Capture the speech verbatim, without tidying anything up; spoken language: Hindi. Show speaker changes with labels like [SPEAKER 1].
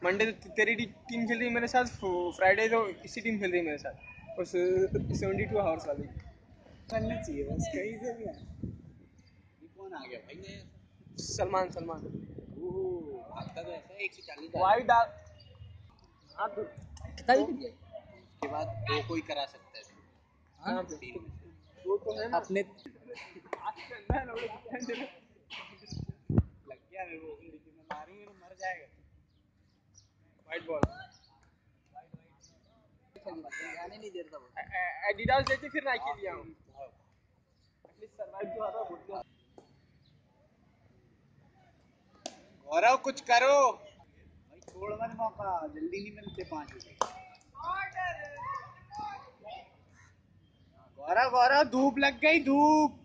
[SPEAKER 1] मंडे तो तेरी टीम खेल रही है मेरे साथ, फ्राइडे तो इसी टीम खेल रही है मेरे साथ, उस सेवेंटी टू आवर्स वाली
[SPEAKER 2] करना चाहिए बस, कहीं से भी। ये कौन आ गया भाई?
[SPEAKER 1] सलमान सलमान
[SPEAKER 2] ओह आपका तो ऐसा एक सौ चालीस
[SPEAKER 1] वाइड डाल। हाँ तो
[SPEAKER 2] कितना भी उसके बाद दो कोई करा सकता है। हाँ तीन में से
[SPEAKER 1] वो तो है ना
[SPEAKER 2] अपने
[SPEAKER 1] लग
[SPEAKER 2] गया मेरे को, मैं मारूंगा तो मर जाएगा।
[SPEAKER 1] वाइड बॉल
[SPEAKER 2] जाने नहीं देता वो।
[SPEAKER 1] एडिडास लेके फिर नाइकी लिया हूँ, एटलीस्ट सरवाइव तो आता है।
[SPEAKER 2] गौरव कुछ करो भाई, छोड़ मत मौका, जल्दी नहीं मिलते पाँच विकेट। गौरव गौरव धूप लग गई, धूप।